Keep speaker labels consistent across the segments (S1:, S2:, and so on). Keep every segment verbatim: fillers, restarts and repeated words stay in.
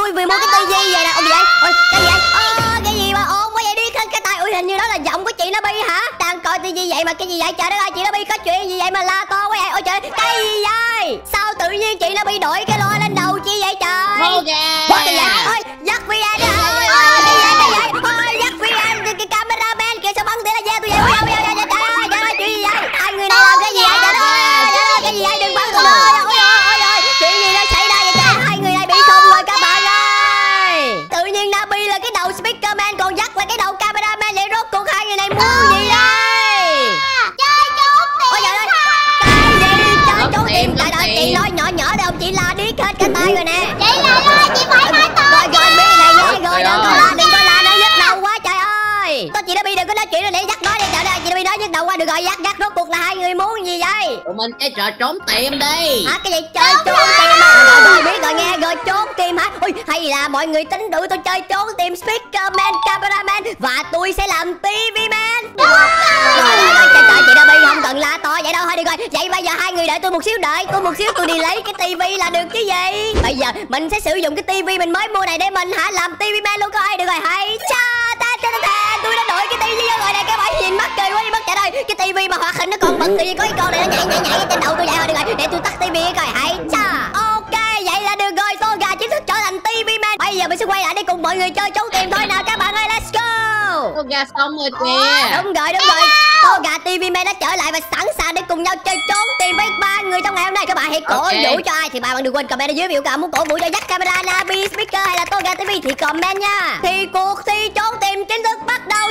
S1: tôi vừa mua cái tivi vậy nè. Ôi gì vậy? Ôi cái gì vậy? Ơ cái gì mà ồn quá vậy, đi cái, cái tay. Ui hình như đó là giọng của chị Nabi hả? Đang coi tivi vậy mà cái gì vậy? Trời đất ơi, chị Nabi có chuyện gì vậy mà la to quá vậy? Ôi trời, cái gì vậy? Sao tự nhiên chị Nabi đội cái loa lên đầu chi vậy trời?
S2: Hô kìa.
S1: What cái vậy? Ôi dắt vi en đi. Ôi ôi cái gì vậy? Cái gì vậy? Ôi dắt vi en cái cameraman kìa, sao bắn tỉa laser tôi vậy? Ôi ôi ôi trời ơi, trời ơi chuyện gì vậy? Hai người này làm cái gì vậy? Trời đất ơi, trời ơi cái gì vậy? Đừng bắn tôi nữa. Ôi ôi ôi chuyện gì nó xảy ra vậy trời? Hai người này bị khùng rồi các bạn ơi. Tự nhiên Nabi là cái đầu speakerman, còn dắt là cái đầu cameraman, vậy rốt cuộc hai người này mua gì đây?
S3: Chơi trốn tìm.
S1: Ôi trời ơi, cái gì chơi trốn tìm? Trời ơi chị nói nhỏ nhỏ đâu, chị la điếc hết cái tay rồi nè.
S3: Chị là lo, chị phải nói to.
S1: Rồi rồi biết này nghe rồi, đừng có la, đừng có la, nó nhức đầu quá trời ơi. Tôi chị Nabi đừng có nói chuyện rồi, để dắt nói đi. Trời ơi chị Nabi nói nhức đầu quá, được rồi dắt dắt rốt cuộc là hai người muốn gì vậy?
S2: Tụi mình chơi trò trốn tìm đi.
S1: Hả cái gì chơi trốn tìm à? Rồi rồi biết rồi nghe rồi, trốn tìm hả? Ui hay là mọi người tính thử tôi chơi trốn tìm speakerman, cameraman và tôi sẽ làm tivi man. Rồi rồi rồi trời trời chị Nabi không cần la to vậy đâu, thôi đi rồi. Vậy bây giờ hai người đợi tôi một xíu, đợi tôi một xíu, tôi đi lấy cái tivi là được chứ gì. Bây giờ mình sẽ sử dụng cái tivi mình mới mua này để mình hả làm tivi man luôn coi. Được rồi hay cha ta ta ta ta tôi đã đổi cái tivi vô rồi nè các bạn, nhìn mắc cười quá đi mất trời ơi. Cái tivi mà hoạt hình nó còn bật tự nhiên có cái con này nó nhảy nhảy nhảy trên đầu tôi vậy thôi. Được rồi để tôi tắt tivi coi hay cha. Ok vậy là được rồi, tôi gà chính thức trở thành tivi man. Bây giờ mình sẽ quay lại để cùng mọi người chơi trốn tìm thôi nào các bạn ơi, let's go.
S2: Con gà xong rồi kìa.
S1: Đúng rồi đúng rồi, tôi gà tivi man đã trở lại và sẵn sàng để cùng nhau chơi trốn tìm với ba người trong ngày hôm nay. Các bạn hãy cổ
S2: Okay.
S1: vũ cho ai thì bạn đừng quên comment ở dưới, ví dụ các bạn muốn cổ vũ cho dắt camera, Nabi, speaker hay là tôi gà tivi thì comment nha. Thì cuộc thi trốn tìm chính thức bắt đầu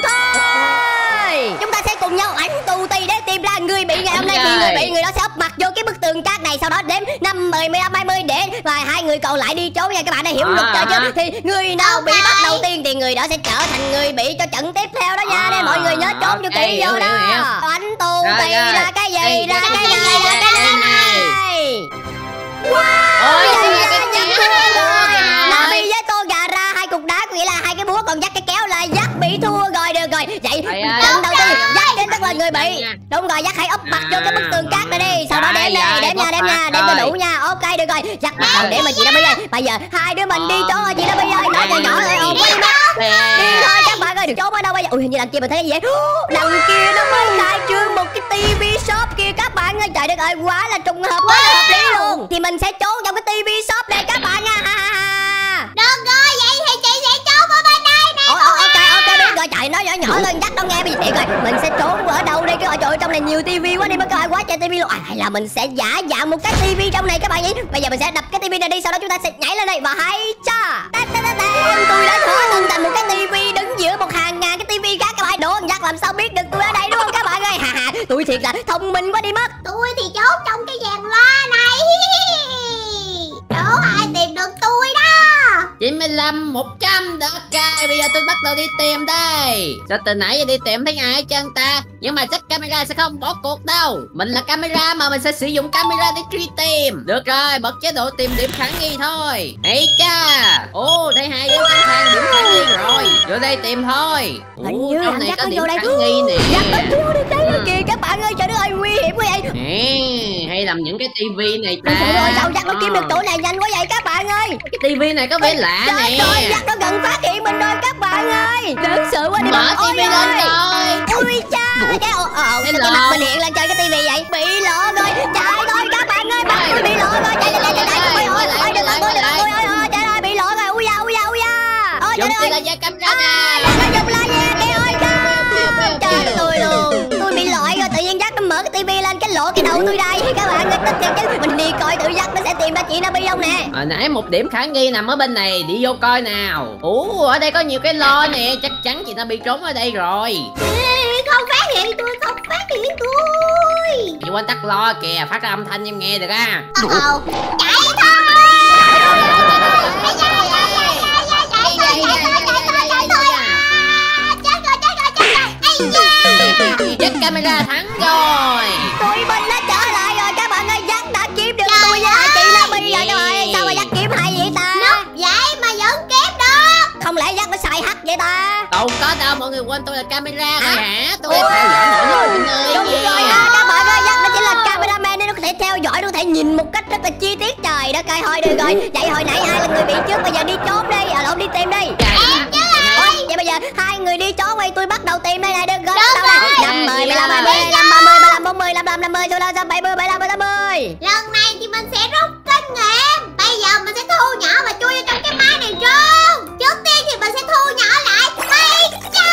S1: thôi. Chúng ta sẽ cùng nhau ảnh tù tì để tìm ra người bị ngày hôm nay. Thì người bị người đó sẽ úp mặt vô cái bức tường cát này, sau đó đếm năm, mười, mười lăm, hai mươi để và hai người còn lại đi trốn nha. Các bạn đã hiểu luật chơi chưa? Thì người nào bị bắt đầu tiên thì người đó sẽ trở thành người bị cho trận tiếp theo đó nha. Nên mọi người nhớ trốn cho kỹ vô đó. Ảnh tù tì ra cái gì, ra cái gì, ra cái này. Wow, Nabi với tôi gà ra hai cục đá, có nghĩa là hai cái búa, còn dắt cái kéo là dắt bị thua rồi. Được rồi vậy trận đầu tiên dắt đến tức là người bị. Đúng rồi, dắt hãy úp mặt vô cái bức tường cát này đi, sau đó đếm đi, đếm nha, đếm nha, đếm tôi đủ nha. Ok được rồi, dắt bắt đầu để mà chị Nabi ơi. Bây giờ hai đứa mình đi trốn rồi chị Nabi ơi, nói nhỏ nhỏ thôi ồn quá đi mất. Đi thôi các bạn ơi, được trốn ở đâu bây giờ? Ui hình như đằng kia mình thấy cái gì vậy? Đằng kia nó mới khai trương một cái tivi shop kia các bạn ơi. Trời đất ơi, quá là trùng hợp, quá là hợp lý luôn. Thì mình sẽ trốn trong cái tivi shop này các bạn nha.
S3: Được rồi, vậy thì chị sẽ trốn ở bên đây nè.
S1: Ồ, ok ok biết rồi, chạy nói nhỏ nhỏ lên dắt đâu nghe bây giờ tiện rồi. Mình sẽ trốn ở đâu đây? Cái trời ơi, trong này nhiều tivi quá đi mất coi, quá trời tivi luôn. À, hay là mình sẽ giả dạng một cái tivi trong này các bạn nhỉ? Bây giờ mình sẽ đập cái tivi này đi, sau đó chúng ta sẽ nhảy lên đây và hay cha. Tôi đã hóa thân thành một cái tivi đứng giữa một hàng ngàn cái tivi khác các bạn. Đố dắt làm sao biết được tôi ở đây đúng không các bạn ơi? Hà hà, tôi thiệt là thông minh quá đi mất.
S3: Tôi thì trốn trong cái dàn loa này. Đố ai tìm được tôi đó.
S2: chín mươi lăm, một trăm đó. Ok, bây giờ tôi bắt đầu đi tìm đây. Sao từ nãy giờ đi tìm thấy ai hết trơn ta? Nhưng mà chắc camera sẽ không bỏ cuộc đâu. Mình là camera mà, mình sẽ sử dụng camera để truy tìm. Được rồi, bật chế độ tìm điểm khả nghi thôi. Ây cha. Ồ, thấy hai đứa sẵn sàng điểm khả nghi rồi. Vô đây tìm thôi.
S1: Hình như
S2: trong
S1: là
S2: này
S1: dắt
S2: có
S1: nó
S2: điểm
S1: vô đây.
S2: khả nghi nè.
S1: Dắt nó vô đi đây kìa các bạn ơi, trời đất ơi nguy hiểm quá vậy.
S2: À, hay làm những cái tivi này ta.
S1: Trời ơi, sao dắt nó kiếm được chỗ này nhanh quá vậy các bạn ơi?
S2: Cái tivi này có vẻ lạ
S1: trời
S2: nè.
S1: Trời ơi, dắt nó gần phát hiện mình rồi các bạn ơi. Đáng sợ quá đi
S2: Mở
S1: mất.
S2: tivi lên rồi.
S1: Ui cha, cái ồ ồ cái mặt mình hiện lên chơi cái tivi vậy. Bị lộ rồi. Chạy thôi các bạn ơi, mặt tôi bị lộ rồi. Chạy chạy chạy chạy. Ôi ôi ôi đừng bắt tôi, đừng bắt tôi. Ôi ôi trời ơi bị lộ rồi. Ui da ui da ui da. Ôi trời ơi.
S2: Dùng là camera nè.
S1: Nó dùng la nha cái ơi cha. Trời tôi luôn. Tôi bị lội rồi, tự nhiên dắt nó mở cái tivi lên cái lộ cái đầu tôi đây. Các bạn ơi, tức thiệt chứ. Mình đi coi tự dắt nó sẽ tìm ra chị Nabi không nè.
S2: Hồi nãy một điểm khả nghi nằm ở bên này, đi vô coi nào. Ủa ở đây có nhiều cái lo nè, chắc chắn chị Nabi trốn ở đây rồi.
S3: Không phát hiện tôi, không phát hiện tôi.
S2: Chị quên tắt lo kìa, phát ra âm thanh em nghe được á.
S3: Ồ, chạy thôi.
S2: Chết camera thắng rồi.
S1: Tụi mình đã trở lại rồi các bạn ơi, dắt đã kiếm được tôi với lại chị Nabi rồi các bạn. Sao mà dắt kiếm hay vậy ta?
S3: Núp vậy mà vẫn kiếm được.
S1: Không lẽ dắt nó xài hack vậy ta?
S2: Không có đâu, mọi người quên tôi là camera rồi hả? Tôi theo dõi mọi người.
S1: Đúng rồi ha, các bạn ơi, dắt nó chỉ là cameraman nên nó có thể theo dõi, nó có thể nhìn một cách rất là chi tiết. Trời đất ơi, thôi được rồi. Vậy hồi nãy ai là người bị trước, bây giờ đi trốn đi. Hai người đi trốn đi, tôi bắt đầu tìm đây này. Được rồi, bắt đầu này. Năm mười, mười lăm, hai mươi, năm ba mươi, ba lăm, bốn mươi, năm lăm, năm mươi, sáu mươi, bảy mươi, bảy mươi lăm, tám mươi.
S3: Lần này thì mình sẽ rút kinh nghiệm. Bây giờ mình sẽ thu nhỏ và chui vô trong cái máy này luôn. Trước tiên thì mình sẽ thu nhỏ lại. Bây giờ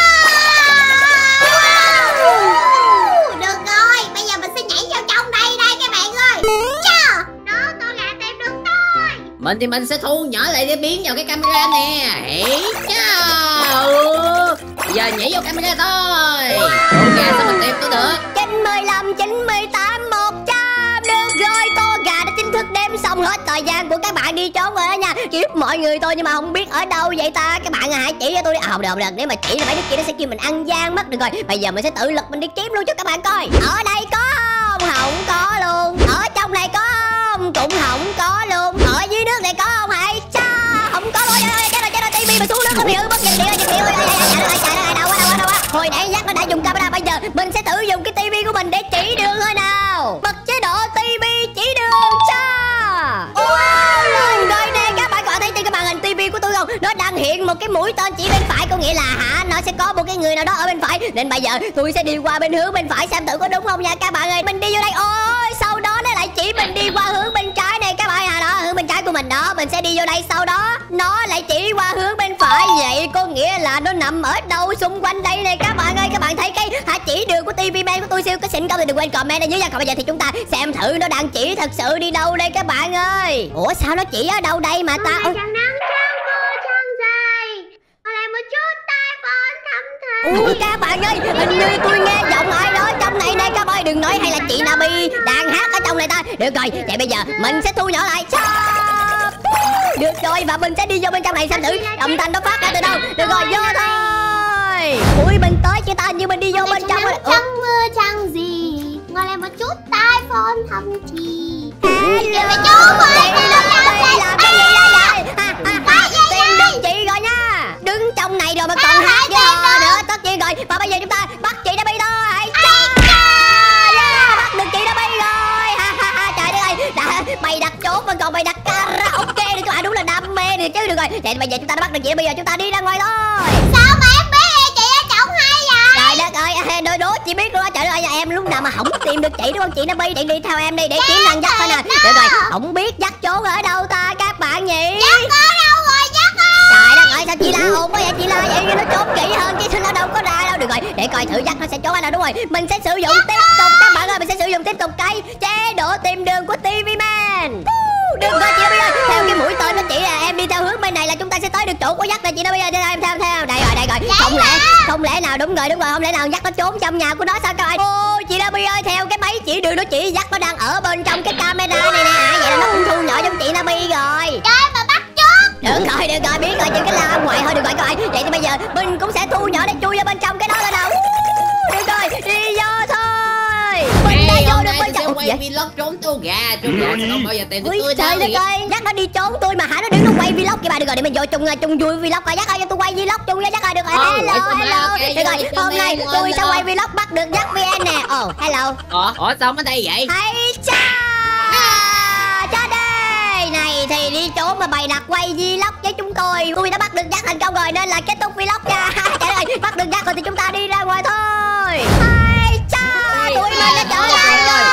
S3: được rồi, bây giờ mình sẽ nhảy vào trong đây đây các bạn ơi. Chà, đó con gà tìm được rồi.
S2: Mình thì mình sẽ thu nhỏ lại để biến vào cái camera nè. Hãy chào. Giờ nhảy vô camera thôi. Con gà sao mình tìm tôi được?
S1: chín mươi lăm, chín mươi tám, một trăm. Được rồi, con gà đã chính thức đếm xong hết thời gian của các bạn đi trốn rồi đó nha. Kiếp mọi người tôi nhưng mà không biết ở đâu vậy ta. Các bạn hãy chỉ cho tôi đi. À, không được, không được. Nếu mà chỉ là mấy đứa kia nó sẽ kêu mình ăn gian mất. Được rồi, bây giờ mình sẽ tự lực mình đi kiếm luôn cho các bạn coi. Ở đây có không? Không có luôn. Ở trong này có không? Cũng không có luôn. Ở dưới nước này có không? Hãy cha không có luôn. Chết rồi, chết rồi, tivi mà xuống nước có bị hư mất. Giật điện ơi, giật điện ơi. Chạy rồi, chạy rồi, đâu quá, đâu quá, đâu quá. Hồi nãy nhắc nó đã dùng camera, bây giờ mình sẽ thử dùng cái tivi của mình để chỉ đường thôi nào. Bật chế độ tivi chỉ đường cha. Wow, luôn rồi nè các bạn, có thấy trên cái màn hình tivi của tôi không? Nó đang hiện một cái mũi tên chỉ bên phải, có nghĩa là hả nó sẽ có một cái người nào đó ở bên phải. Nên bây giờ tôi sẽ đi qua bên hướng bên phải xem thử có đúng không nha các bạn ơi. Mình đi vô đây, ôi sau đó nó lại chỉ mình đi qua hướng bên trái này các bạn à. Đó, hướng bên trái của mình đó, mình sẽ đi vô đây, sau đó nó lại chỉ qua hướng bên phải. Vậy có nghĩa là nó nằm ở đâu xung quanh đây này các bạn ơi. Các bạn thấy cái hả chỉ đường của tivi man của tôi siêu cái xịn không thì đừng quên comment ở dưới nha. Còn bây giờ thì chúng ta xem thử nó đang chỉ thật sự đi đâu đây các bạn ơi. Ủa sao nó chỉ ở đâu đây mà ta? Ôi,
S3: Chẳng nắng trăng mưa trăng dài, mà lại một chút tai phone thầm thầm.
S1: ui các bạn ơi, hình như tôi nghe giọng ai đó trong này đây các bạn ơi. Đừng nói hay là chị Nabi đang hát ở trong này ta. Được rồi, vậy bây giờ mình sẽ thu nhỏ lại. Được rồi, và mình sẽ đi vô bên trong này xem thử âm thanh nó phát ra từ đâu. Được rồi, vô thôi. Ui mình tới chứ ta, như mình đi vô bên trong rồi.
S3: Trăng mưa trăng gì, mà lại một chút tai phone thầm thì.
S1: Hello, chị Nabi làm cái gì đây vậy? Ha, ha, ha. Tìm được chị rồi nha. Đứng trong này rồi mà còn hát với họ nữa. Tất nhiên rồi, và bây giờ chúng ta bắt chị Nabi thôi. Hãy yeah, bắt được chị Nabi rồi. Ha ha ha, trời đất ơi, đã bày đặt trốn mà còn bày đặt karaoke nữa các bạn, đúng là đam mê này chứ. Được rồi, vậy bây giờ chúng ta đã bắt được chị Nabi rồi, chúng ta đi ra ngoài thôi.
S3: Sao mà em biết chị ở trọng hay vậy?
S1: Trời đất ơi, đôi đố chị biết luôn á. Trời ơi, em lúc nào mà không tìm được chị đúng không chị Nabi? Đi đi theo em đi để kiếm thằng dắt thôi nè. Được rồi, không biết dắt trốn ở đâu ta các bạn nhỉ?
S3: Dắt ở đâu rồi dắt ơi?
S1: Trời đất ơi, sao chị la ồn quá vậy? Chị la vậy nó trốn kỹ hơn chứ nó đâu có ra đâu. Được rồi, để coi thử dắt nó sẽ trốn ở đâu. Đúng rồi, mình sẽ sử dụng tiếp tục các bạn ơi. Mình sẽ sử dụng tiếp tục cái chế độ tìm đường của tivi man. Được rồi chị Nabi ơi, theo cái mũi tên nó chỉ là em đi theo hướng bên này là chúng ta sẽ tới được chỗ của dắt này chị Nabi ơi. Em theo theo đây rồi, đây rồi. Không lẽ không lẽ nào đúng rồi đúng rồi không lẽ nào dắt nó trốn trong nhà của nó sao các bạn? Ô chị Nabi ơi, theo cái máy chỉ đường nó chỉ dắt nó đang ở bên trong cái camera này nè. À, vậy là nó cũng thu nhỏ giống chị Nabi rồi.
S3: Trời mà bắt trước.
S1: Được rồi, được rồi, biết rồi, chứ cái la ngoài thôi. Được rồi các bạn, vậy thì bây giờ mình cũng sẽ thu nhỏ để chui vào bên trong cái đó rồi nào. Được rồi, đi vô thôi. Mình đã vô được bên trong.
S2: Quay vlog trốn tôi gà, trốn gà sẽ không bao giờ tìm được
S1: Ui
S2: tôi
S1: trời
S2: đâu.
S1: đất ơi, dắt nó đi trốn tôi mà hả, nó đứng nó quay vlog kìa bà. Được rồi, để mình vô chung chung vui vlog rồi. Dắt ơi cho tôi quay vlog chung với dắt ơi. Được rồi, hello hello. Được rồi, hôm nay tôi sẽ quay vlog bắt được dắt vê en nè. Ồ hello.
S2: Ủa, ủa sao ở đây vậy?
S1: Hay cha cha đây này thì đi trốn mà bày đặt quay vlog với chúng tôi. Tôi đã bắt được dắt thành công rồi nên là kết thúc vlog nha. Trời ơi, bắt được dắt rồi thì chúng ta đi ra ngoài thôi. Hay cha, tụi mình đã trở lại rồi.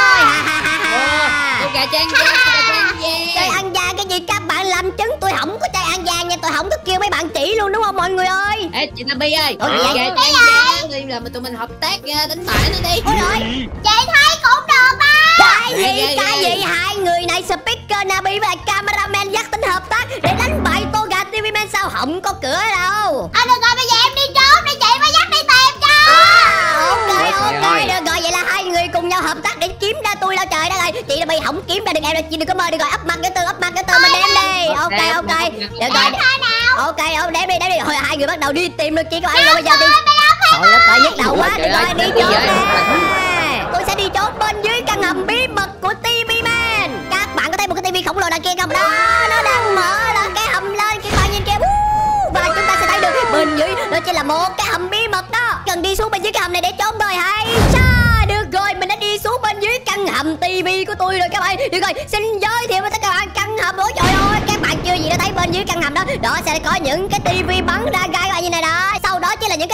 S2: Tôi gà trang gian, tôi gà trang
S1: Chơi
S2: gian.
S1: ăn gian cái gì các bạn làm chứng, tôi không có chơi ăn gian nha. Tôi không có kêu mấy bạn chỉ luôn đúng không mọi người ơi?
S2: Ê chị Nabi ơi,
S1: Ủa,
S2: gà
S1: vậy?
S2: trang gian đi là tụi mình hợp tác uh, đánh bại nó đi.
S1: Ôi rồi,
S3: Chị thấy cũng được đó.
S1: cái gì
S2: Ghê, ghê,
S1: cái
S2: ghê.
S1: gì hai người này speaker Nabi với lại cameraman dắt tính hợp tác để đánh bại tôi gà tivi man sao không có cửa đâu.
S3: À được rồi, bây giờ em đi trốn để chị mới dắt đi tìm cho.
S1: À, ok ok
S2: Trời ơi.
S1: được rồi, vậy là hai người cùng nhau hợp tác để kiếm ra tôi đâu. Trời đất ơi, chị Nabi không kiếm ra được em đâu, chị đừng có mơ. Được rồi, ấp mặt cái từ ấp mặt cái từ mình đem đi. Ok ok được rồi,
S3: Thôi nào.
S1: ok ok đem đi đem đi. Thôi hai người bắt đầu đi tìm được chị các bạn rồi. Bây giờ đi. Trời đất ơi, nhức đầu quá. Được rồi, đi trốn nè. Tôi sẽ đi trốn bên dưới căn hầm bí mật của tivi man. Các bạn có thấy một cái tivi khổng lồ đằng kia không? Đó, nó đang mở là cái hầm lên kia, bạn nhìn kia. Và chúng ta sẽ thấy được bên dưới nó chỉ là một cái hầm bí mật đó. Cần đi xuống bên dưới cái hầm này để trốn thôi. Hay cha, được rồi, mình đã đi xuống bên dưới căn hầm tivi của tôi rồi các bạn. Được rồi, xin giới thiệu với tất cả các bạn căn hầm. Ôi trời ơi, các bạn chưa gì đã thấy bên dưới căn hầm đó. Đó sẽ có những cái tivi bắn ra gai các bạn như này đó. Sau đó chỉ là những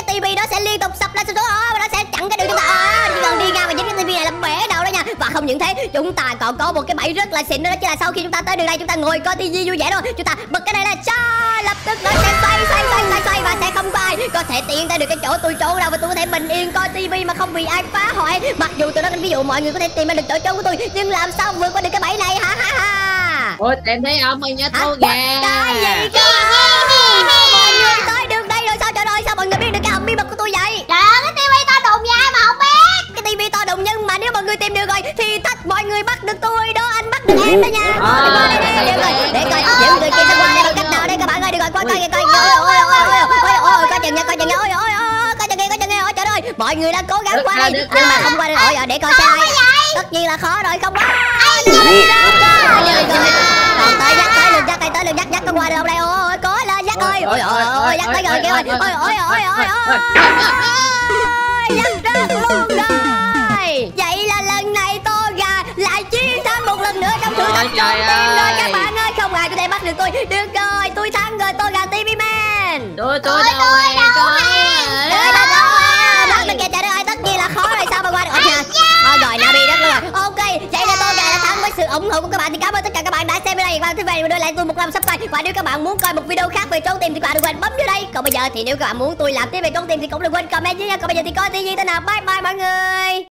S1: lên xuống xuống, nó sẽ chặn cái đường chúng ta. À, chỉ cần đi ngang và dính cái tivi này là bể đầu đó nha. Và không những thế, chúng ta còn có một cái bẫy rất là xịn nữa, đó chính là sau khi chúng ta tới đường đây chúng ta ngồi coi tivi vui vẻ thôi, chúng ta bật cái này lên, cho lập tức nó sẽ xoay xoay xoay xoay xoay và sẽ không có ai có thể tiến tới được cái chỗ tôi trốn đâu, và tôi có thể bình yên coi tivi mà không bị ai phá hoại. Mặc dù tôi nói ví dụ mọi người có thể tìm ra được chỗ trốn của tôi, nhưng làm sao vượt qua được cái bẫy này, ha ha ha.
S2: Ôi tìm thấy ông ơi nhá, thua gà.
S1: Cái gì cơ? Mọi người tới được đây rồi sao? Trời ơi, sao mọi người biết được cái hầm bí mật của tôi vậy?
S3: Trời ơi, cái tivi to đùng vậy ai mà không biết.
S1: Cái tivi to đùng, nhưng mà nếu mọi người tìm được rồi thì thách mọi người bắt được tôi đó, anh bắt được em đó nha.
S2: À,
S1: Được rồi, để coi những người kia sẽ qua đây bằng cách nào đây các bạn ơi. Được rồi, coi coi coi. Ôi ôi ôi ôi ôi, coi chừng nha, coi chừng nha. Ôi ôi ôi, coi chừng kia, coi chừng kia. Ôi trời ơi, mọi người đang cố gắng qua đây nhưng mà không qua được. Ôi để coi sai. Tất nhiên là khó rồi, không qua. Còn tới dắt tới lượt dắt đây, tới lượt dắt dắt có qua được không đây? Ôi cố lên dắt ơi. Ôi ôi ôi, dắt tới rồi kìa. Ôi ôi ôi ôi ôi ôi. Dắt rớt luôn rồi. Vậy là lần này to gà lại chiến thắng một lần nữa trong thử thách trốn tìm rồi các bạn ơi. Không ai có thể bắt được tôi. Được rồi, tôi thắng rồi, tôi gà ti vi Man.
S2: Tôi tôi đâu hề có.
S1: Trời đất ơi, bắt được kìa, trời đất ơi, tất nhiên là khó rồi, sao mà qua được. Ôi nha. Thôi rồi, Nabi đất luôn rồi. Ok, vậy là tôi gà đã thắng với sự ủng hộ của các bạn. Thì cảm ơn tất cả các bạn đã xem video này. Và quý vị đưa lại tôi một like subscribe. Và nếu các bạn muốn coi một video khác về trốn tìm thì các bạn đừng quên bấm vô đây. Còn bây giờ thì nếu các bạn muốn tôi làm tiếp về trốn tìm thì cũng đừng quên comment dưới nha. Còn bây giờ thì coi tí gì tên nào. Bye bye mọi người.